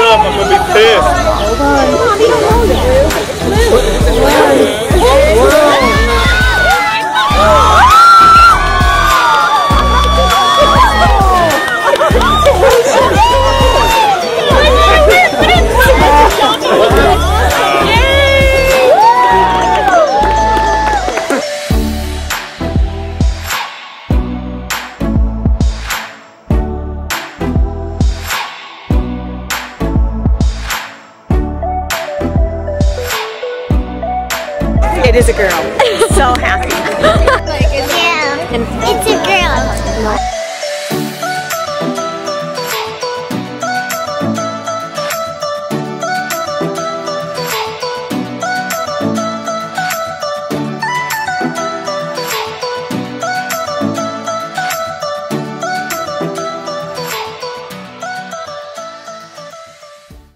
up. I'm gonna be pissed. Hold on. Come on, we don't know It is a girl. So happy. Yeah. It's a